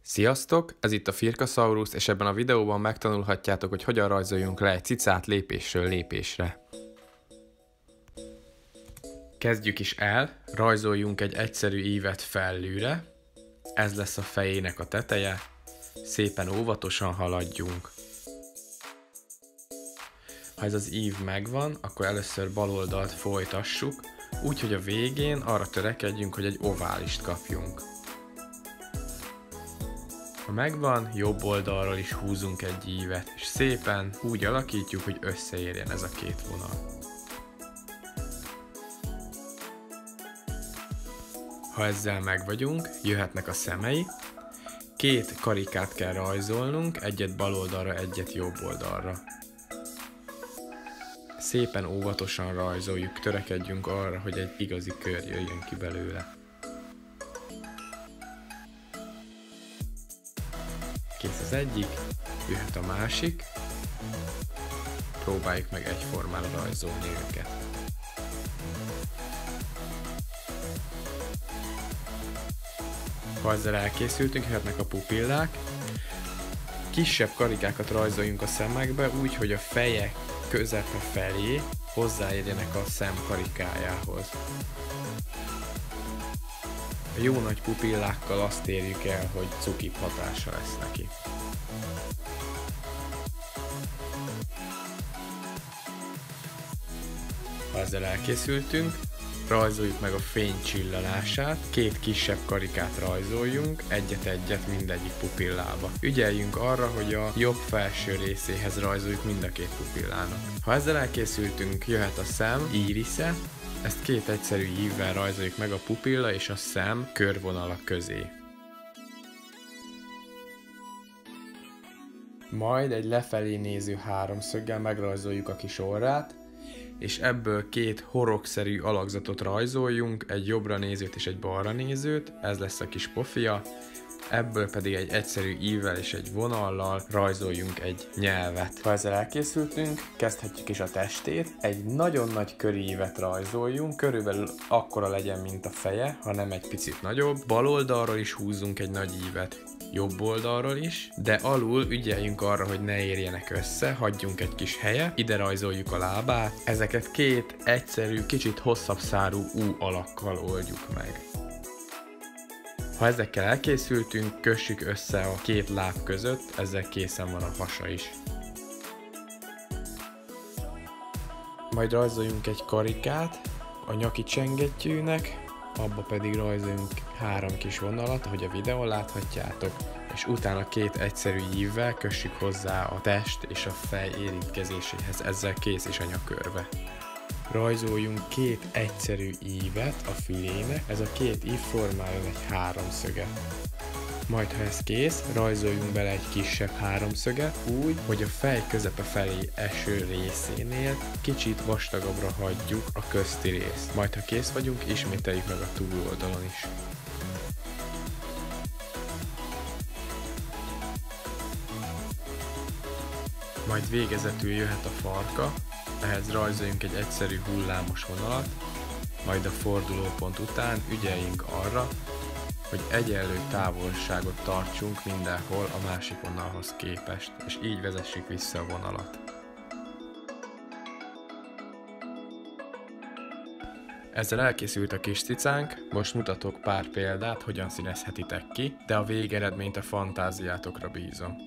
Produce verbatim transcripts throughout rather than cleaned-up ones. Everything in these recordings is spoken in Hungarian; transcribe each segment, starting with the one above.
Sziasztok! Ez itt a Firkasaurus, és ebben a videóban megtanulhatjátok, hogy hogyan rajzoljunk le egy cicát lépésről lépésre. Kezdjük is el, rajzoljunk egy egyszerű ívet felülre, ez lesz a fejének a teteje, szépen óvatosan haladjunk. Ha ez az ív megvan, akkor először bal oldalt folytassuk, úgy, hogy a végén arra törekedjünk, hogy egy oválist kapjunk. Ha megvan, jobb oldalról is húzunk egy ívet, és szépen úgy alakítjuk, hogy összeérjen ez a két vonal. Ha ezzel megvagyunk, jöhetnek a szemei. Két karikát kell rajzolnunk, egyet bal oldalra, egyet jobb oldalra. Szépen óvatosan rajzoljuk, törekedjünk arra, hogy egy igazi kör jöjjön ki belőle. Kész az egyik, jöhet a másik. Próbáljuk meg egyformán rajzolni őket. Ha ezzel elkészültünk, jöhetnek a pupillák. Kisebb karikákat rajzoljunk a szemekbe, úgy, hogy a feje közepe felé hozzáérjenek a szem karikájához. A jó nagy pupillákkal azt érjük el, hogy cukibb hatása lesz neki. Ha ezzel elkészültünk, rajzoljuk meg a fény csillanását, két kisebb karikát rajzoljunk, egyet-egyet mindegyik pupillába. Ügyeljünk arra, hogy a jobb felső részéhez rajzoljuk mind a két pupillának. Ha ezzel elkészültünk, jöhet a szem írisze, ezt két egyszerű ívvel rajzoljuk meg a pupilla és a szem körvonalak közé. Majd egy lefelé néző háromszöggel megrajzoljuk a kis orrát, és ebből két horogszerű alakzatot rajzoljunk, egy jobbra nézőt és egy balra nézőt, ez lesz a kis pofia, ebből pedig egy egyszerű ívvel és egy vonallal rajzoljunk egy nyelvet. Ha ezzel elkészültünk, kezdhetjük is a testét, egy nagyon nagy körívet rajzoljunk, körülbelül akkora legyen, mint a feje, hanem egy picit nagyobb. Bal oldalról is húzzunk egy nagy ívet, jobb oldalról is, de alul ügyeljünk arra, hogy ne érjenek össze, hagyjunk egy kis helyet, ide rajzoljuk a lábát, ezeket két egyszerű, kicsit hosszabb szárú U alakkal oldjuk meg. Ha ezekkel elkészültünk, kössük össze a két láb között, ezzel készen van a hasa is. Majd rajzoljunk egy karikát a nyaki csengettyűnek, abba pedig rajzoljunk három kis vonalat, ahogy a videón láthatjátok, és utána két egyszerű ívvel kössük hozzá a test és a fej érintkezéséhez, ezzel kész is a nyakörve. Rajzoljunk két egyszerű ívet a fülének, ez a két ív formáljon egy háromszöget. Majd ha ez kész, rajzoljunk bele egy kisebb háromszöget úgy, hogy a fej közepe felé eső részénél kicsit vastagabbra hagyjuk a közti részt. Majd ha kész vagyunk, ismételjük meg a túloldalon is. Majd végezetül jöhet a farka, ehhez rajzoljunk egy egyszerű hullámos vonalat, majd a fordulópont után ügyeljünk arra, hogy egyenlő távolságot tartsunk mindenhol a másik vonalhoz képest, és így vezessük vissza a vonalat. Ezzel elkészült a kis cicánk, most mutatok pár példát, hogyan színezhetitek ki, de a végeredményt a fantáziátokra bízom.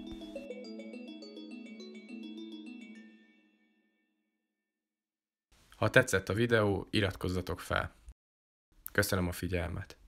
Ha tetszett a videó, iratkozzatok fel. Köszönöm a figyelmet!